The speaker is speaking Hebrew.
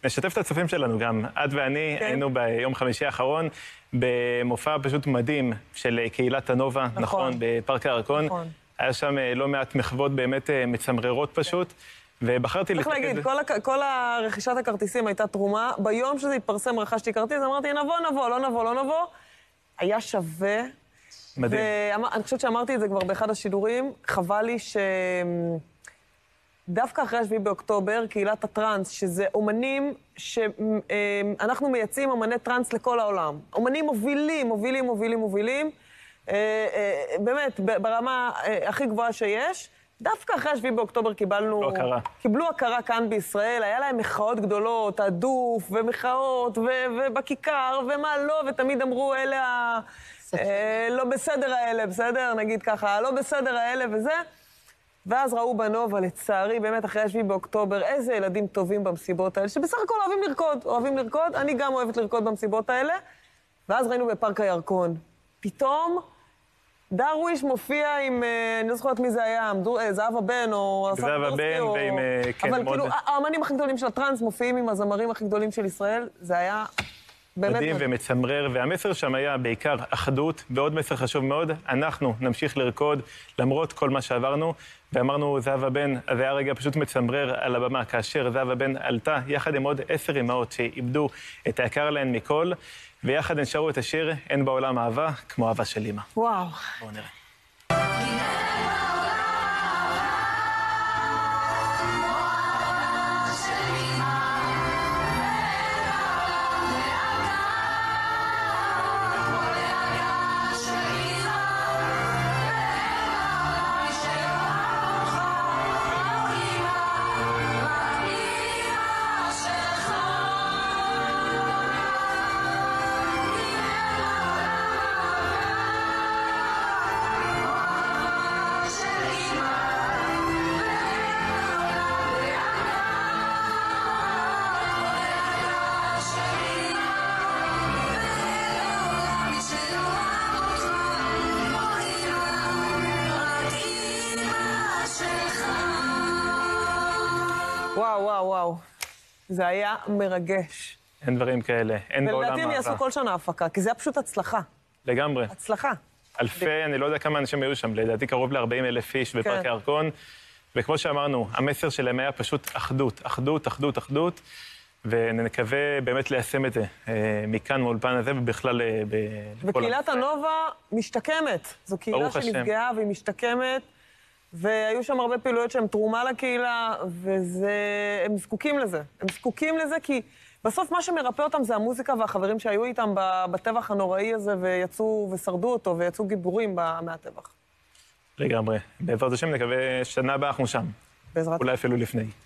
נשתף את הצופים שלנו גם. את ואני היינו ביום חמישי האחרון במופע פשוט מדהים של קהילת הנובה, נכון, בפארק הירקון. היה שם לא מעט מחוות באמת מצמררות פשוט, ובחרתי צריך להגיד, כל הרכישת הכרטיסים הייתה תרומה. ביום שזה התפרסם רכשתי כרטיס, אמרתי, נבוא, לא נבוא. היה שווה. מדהים. ואני חושבת שאמרתי את זה כבר באחד השידורים, חבל לי דווקא אחרי 7 באוקטובר, קהילת הטרנס, שזה אומנים שאנחנו מייצאים אומני טרנס לכל העולם. אומנים מובילים, באמת, ברמה הכי גבוהה שיש. דווקא אחרי 7 באוקטובר קיבלו הכרה כאן בישראל, היה להם מחאות גדולות, הדוף ומחאות ובכיכר ומה לא, ותמיד אמרו אלה לא בסדר האלה, בסדר? נגיד ככה, לא בסדר האלה וזה. ואז ראו בנובה, לצערי, באמת אחרי 7 באוקטובר, איזה ילדים טובים במסיבות האלה, שבסך הכל אוהבים לרקוד, אני גם אוהבת לרקוד במסיבות האלה. ואז ראינו בפארק הירקון. פתאום דרוויש מופיע עם, אני לא זוכרת מי זה היה, זהבה בן או... זהבה בן ועם... אבל כאילו, האמנים הכי גדולים של הטרנס מופיעים עם הזמרים הכי גדולים של ישראל, זה היה... מדהים ומצמרר, והמסר שם היה בעיקר אחדות, ועוד מסר חשוב מאוד, אנחנו נמשיך לרקוד למרות כל מה שעברנו, ואמרנו זהבה בן, אז היה רגע פשוט מצמרר על הבמה, כאשר זהבה בן עלתה יחד עם עוד 10 אמהות שאיבדו את היקר להן מכל, ויחד הן שרו את השיר אין בעולם אהבה כמו אהבה של אמא. וואו. בואו נראה. וואו. זה היה מרגש. אין דברים כאלה, אין בעולם אהבה. ולדעתי הם יעשו כל שנה הפקה, כי זה היה פשוט הצלחה. לגמרי. הצלחה. אלפי, אני לא יודע כמה אנשים היו שם, לדעתי קרוב ל-40,000 איש בפארק הירקון. וכמו שאמרנו, המסר שלהם היה פשוט אחדות, ונקווה באמת ליישם את זה מכאן מאולפן הזה ובכלל וקהילת הנובה משתקמת. זו קהילה שנפגעה והיא משתקמת. והיו שם הרבה פעילויות שהן תרומה לקהילה, והם זקוקים לזה. הם זקוקים לזה כי בסוף מה שמרפא אותם זה המוזיקה והחברים שהיו איתם בטבח הנוראי הזה, ויצאו ושרדו אותו, ויצאו גיבורים מהטבח. לגמרי. בעזרת השם נקווה שנה הבאה אנחנו שם. בעזרת השם. אולי אפילו לפני.